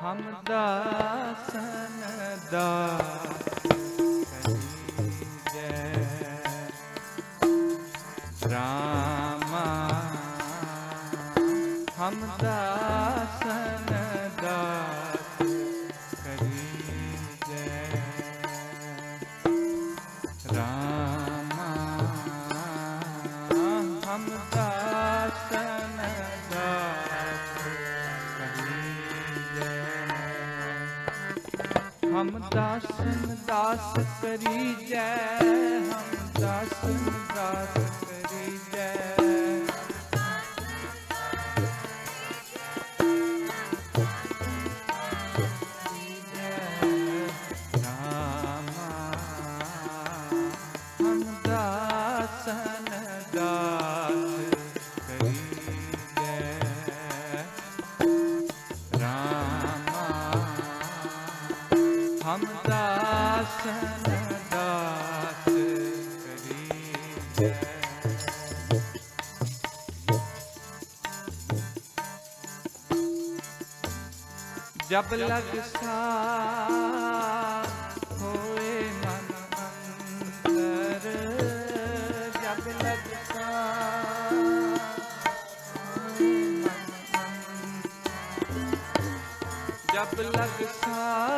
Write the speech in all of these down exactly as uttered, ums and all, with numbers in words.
हम दासन दास करी जय रामा हम दासन दास करी जय रामा हम दासन दास करी हम दासन दास करी जय हम दासन दास करी जय रामा हम दासन दास करी जय रामा हम दासन दास करी जय जब लग सा होए मन अंदर जब लग सा होए मन अंदर जब लग सा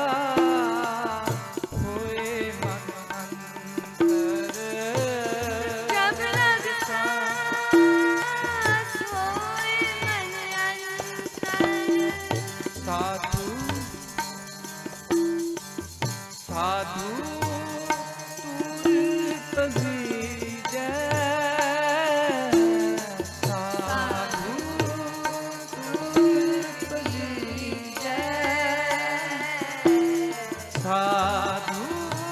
होए मन अंदर जब लग सा होए मन अंदर साधु साधु तुझी जय साधु तुझी जय साधु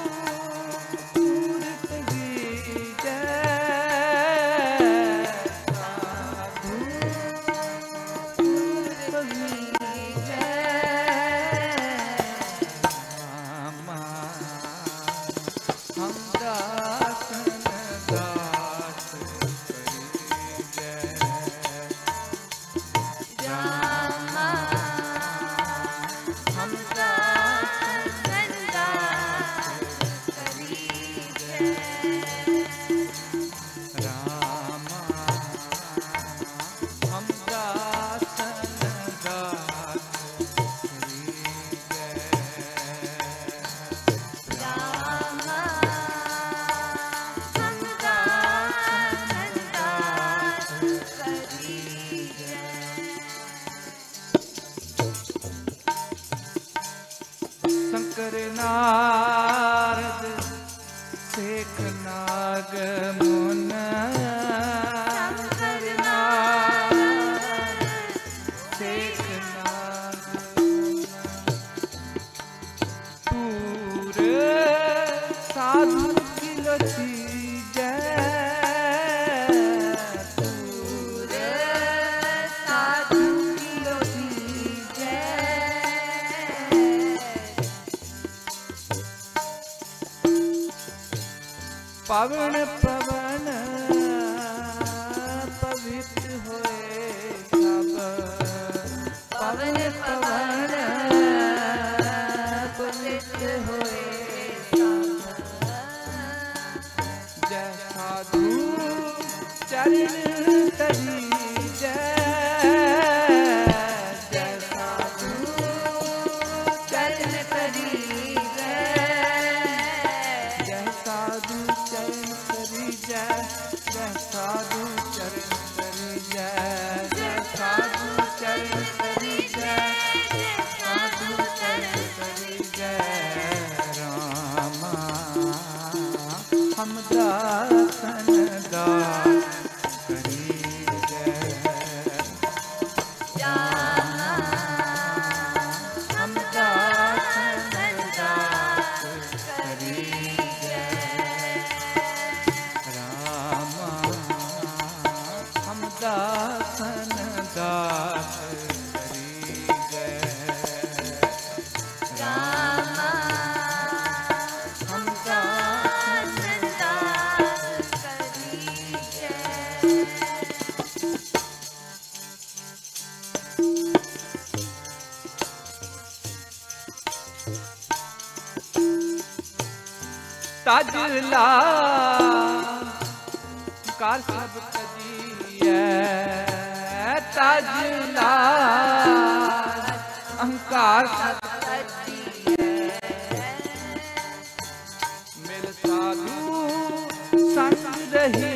तुझी जय साधु तुझी हम दासन दास करी जय रामा हम दासन दास करी जय रामा हम दासन दास करी जय रामा हम दासन दास करी जय शंकर नारद शेख नाग मुन शंकर नारद शेख नाग पूर साधु की लची जय पूर साधु की लची जय पावन पवन पवित्र होए सब पावन पवन पवित्र होए सब जय साधु चरण तरी जय जय साधु चरण तरी जय जय साधु चरण करी जय जय साधु चरण करी जय जय साधु चरण करी जय साधु चरण करी जय रामा हम दासन दास करी जय रामा हम दासन दास करी जय रामा तजला कार सब तजिए तजला अहंकार सब मिल साधु संग रही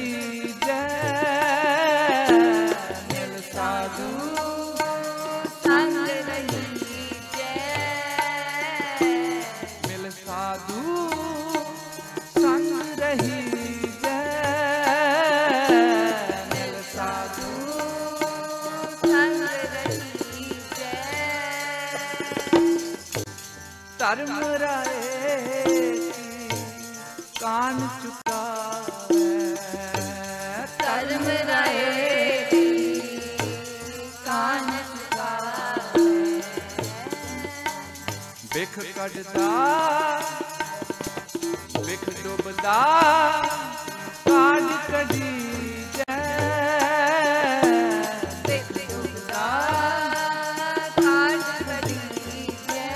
जय मिल साधु संग रही जय मिल साधु संग रही जय मिल साधु संग रही जय धर्म राय कान चुकावे धर्म राय कान चुकावे बिख कढ़दा बिख डुबदा काज कढ़ी जय बिख डुबदा काज कढ़ी जय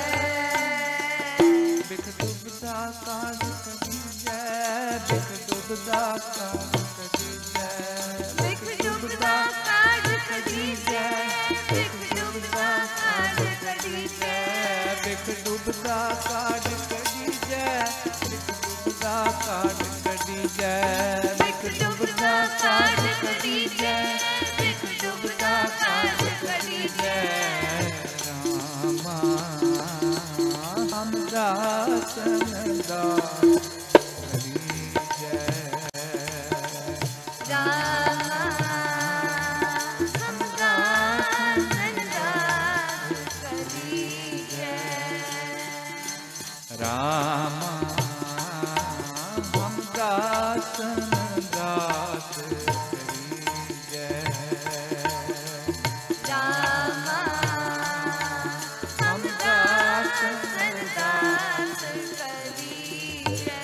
बिख डुबदा काज कढ़ी जय बिख डुबदा काज कढ़ी जय बिख डुबदा काज कढ़ी जय बिख डुबदा काज कढ़ी जय बिख डुबदा काज कढ़ी जय बिख डुबदा काज कढ़ी जय बिख डुबदा काज कढ़ी जय बिख डुबदा काज कढ़ी जय रामा हम दासन दास करी जय रामा हम दासन दास करी जय रामा हम दासन दास करी जय रामा हम दासन दास करी जय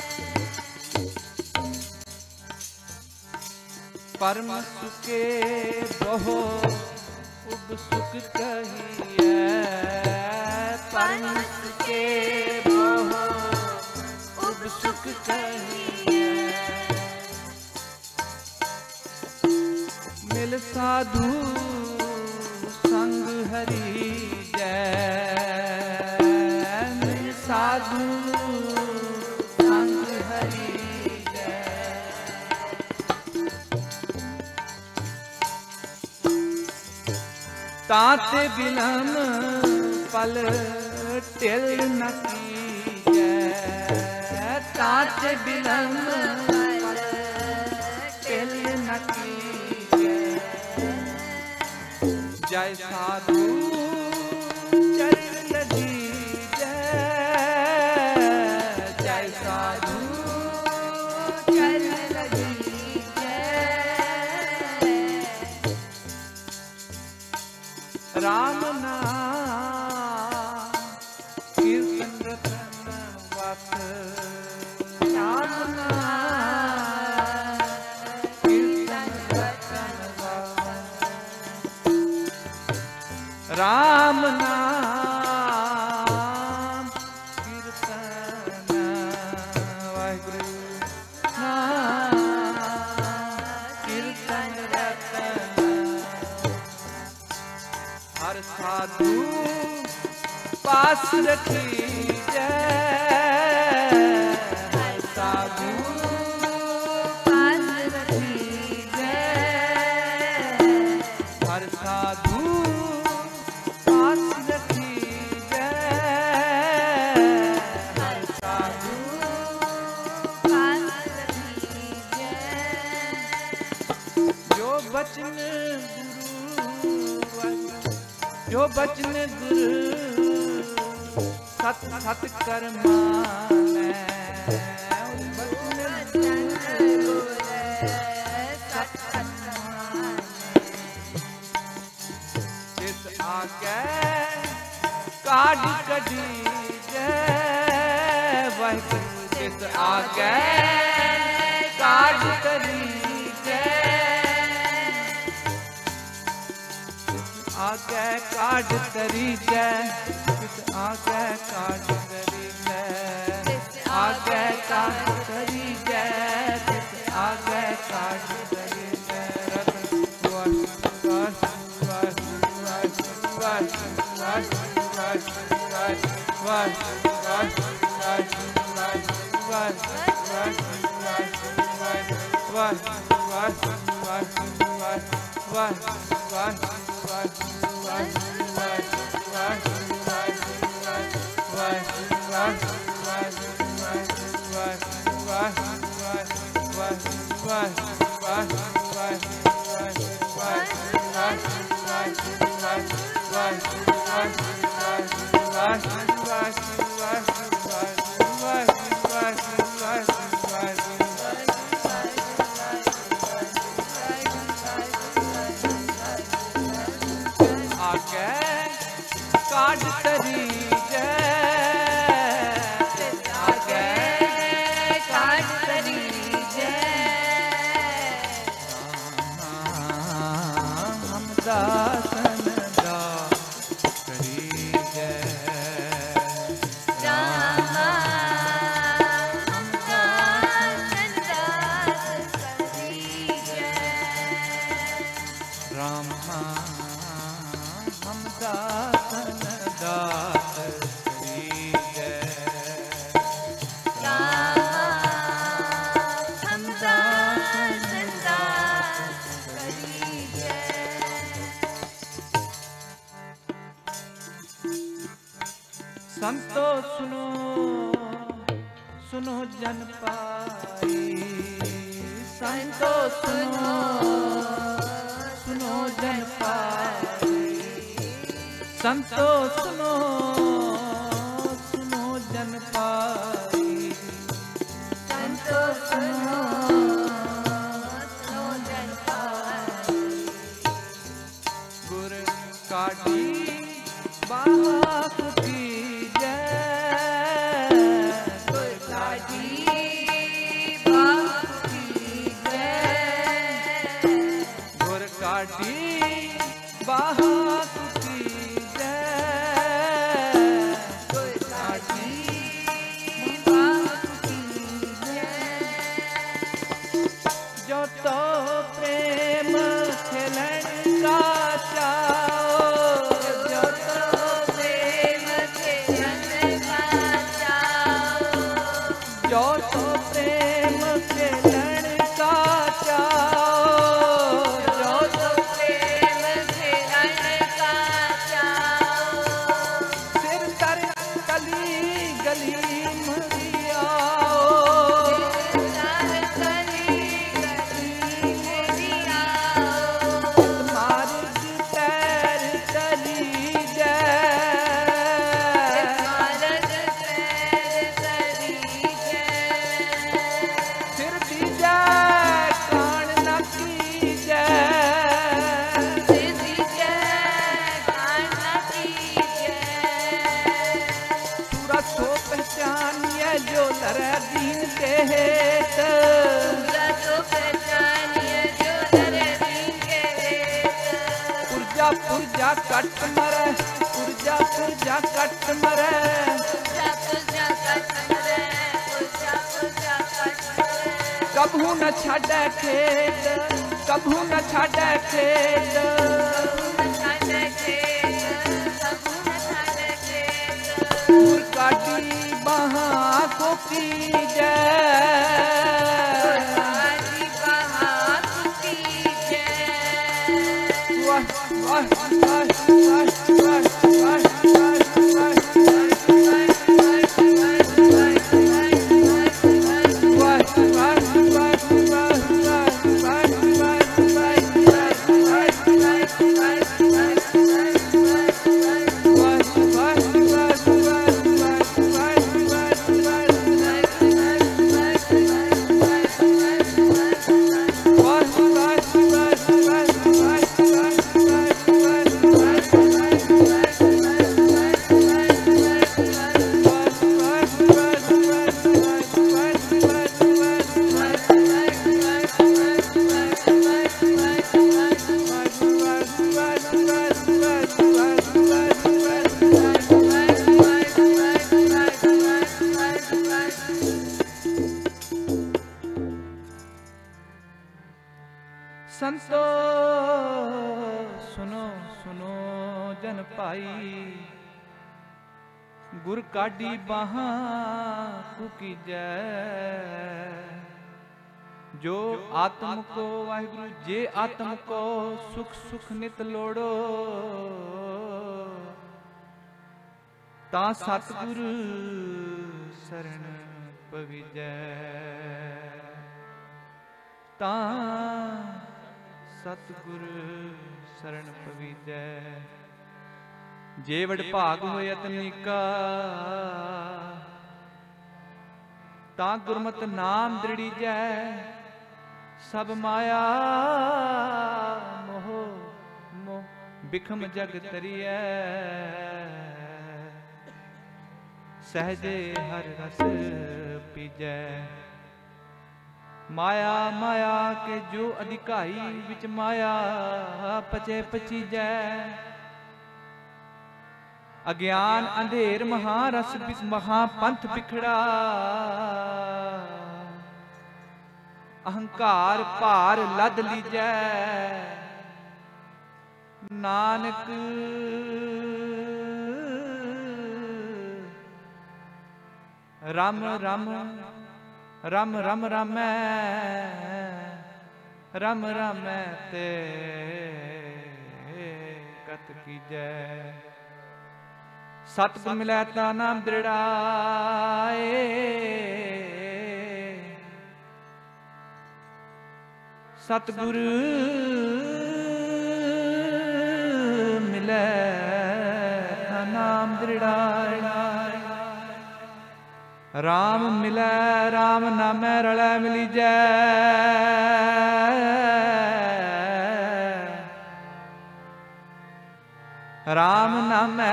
परम सुखे बहु उब सुख कहिए परम सुखे बहु उब सुख कहिए मिल साधु संग हरि जय मिल साधु संग हरि जय तात बिलम पल टिल न कीजै तात बिलम पल टिल न कीजै जय साधु चरण दीजै जय साधु चरण दीजै राम नाम कीर्तन रतन वक्त राम नाम कीर्तन रतन वक्त राम नाम कीर्तन वाहिगुरु नाम कीर्तन रतन हर साधु पास रखी जय हर साधु पास रखी जय हर साधु पास रखी जय हर साधु पास रखी जय जो बचन गुरु जो बचन गुरु सत सत कर मानै बचन गुरु सत सत जिस आगे काढ़ कढ़ी जय वाहिगुरु जिस आगे काढ़ कढ़ी आगे काढ़ करी जय आगे काढ़ करी जय आगे काढ़ काज तरी आगे काज तरी हम दासन दा करी जय राम हम दासन दास करी जय राम हम दासन दास करी जय राम हम दासन दास करी जय संतो सुनो सुनो जन पाई संतो सुनो सुनो जन पाई संतो सुनो सुनो जन पाई संतो सुनो सुनो जन पाई गुर काटी बाप की जय गुर काटी बाप की जय गुर काटी बाप की जय गुर काटी बाप की जय जो तो प्रेम खेलन का चाओ जो तो प्रेम खेलन का चाओ जो तो प्रेम खेलन का चाओ जो तो प्रेम खेलन का चाओ सिर तर कली गली मरियाओ तार कली गली मेरी आओ मार्ग पैर तली जय मार्ग पैर तली जय सिर दी जय कान न की जय सिद्धि जय कान्हा की जय पूरा सो पहचानिए जो लरे दीन के हेत पूरा तो पहचानिए जो नरे दीन के हेत पुरजा पुरजा कट मरे पुरजा पुरजा कट मरे पूजा पूजा कट मरे पूजा पूजा कट मरे कभू न छाड़े खेत कभू न छाड़े खेत सबू न छाड़े खेत सबू न छाड़े खेत पुर काटी बहा को की जय आदि बहाक की जय वाह वाह वाह वाह वाह वाह ਗੁਰ ਕਾਢੀ ਬਾਹਾਂ ਕੁਕੀਜੈ। ਜੋ ਆਤਮ ਕੋ ਵਾਹਿਗੁਰੂ ਜੇ ਆਤਮ ਕੋ ਸੁਖ ਸੁਖ ਨਿਤ ਲੋੜੋ, ਤਾਂ ਸਤਿਗੁਰ ਸਰਣ ਪਵੀਜੈ। ਤਾਂ ਸਤਿਗੁਰ ਸਰਣ ਪਵੀਜੈ। ਜੇ ਵਡ ਭਾਗ ਹੋਇ ਅਤਨੀਕਾ, ਤਾਂ ਗੁਰਮਤਿ ਨਾਮ ਦ੍ਰਿੜੀਜੈ। ਸਭ ਮਾਇਆ ਮੋਹ ਮੋਹ ਬਿਖਮ ਜਗ ਤਰੀਐ। ਸਹਜੇ ਹਰ ਰਸ ਪੀਜੈ। ਮਾਇਆ ਮਾਇਆ ਕੇ ਜੋ ਅਧਿਕਾਈ, ਵਿੱਚ ਮਾਇਆ ਪਚੇ ਪਚੀਜੈ। ਅਗਿਆਨ ਅੰਧੇਰ ਮਹਾਰਸ ਮਹਾਪੰਥ ਬਿਖੜਾ। ਅਹੰਕਾਰ ਭਾਰ ਲੱਦ ਲੀਜੈ। ਨਾਨਕ ਰਮ ਰਮ ਰਮ ਰਮ ਰਾਮੈ, ਰਮ ਰਾਮੈ ਤੇ ਕਤ ਕੀਜੈ। ਸਤਿਗੁਰ ਮਿਲੈ ਤਾ ਨਾਮ ਦ੍ਰਿੜਾਏ। ਸਤਿਗੁਰ ਮਿਲੈ ਤਾ ਨਾਮ ਦ੍ਰਿੜਾਏ। ਰਾਮ ਮਿਲੈ ਰਾਮ ਨਾਮੈ ਰਲੈ ਮਿਲੀਜੈ। ਰਾਮ ਨਾਮੈ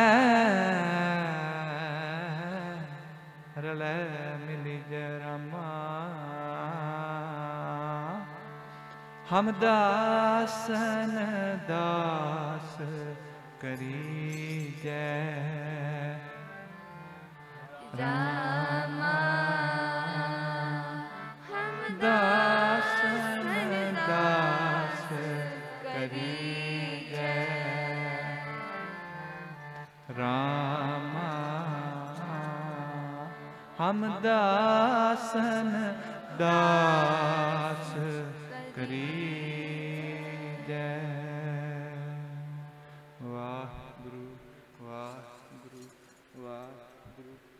ਰਲੈ ਮਿਲੀਜੈ। ਰਾਮਾ ਹਮ ਦਾਸਨ ਦਾਸ ਕਰੀਜੈ। ਰਾਮਾ ਹਮ ਦਾਸਨ ਦਾਸ ਕਰੀਜੈ। ਰਾਮਾ ਹਮ ਦਾਸਨ ਦਾਸ ਕਰੀਜੈ। ਵਾਹਿਗੁਰੂ ਵਾਹਿਗੁਰੂ ਵਾਹਿਗੁਰੂ।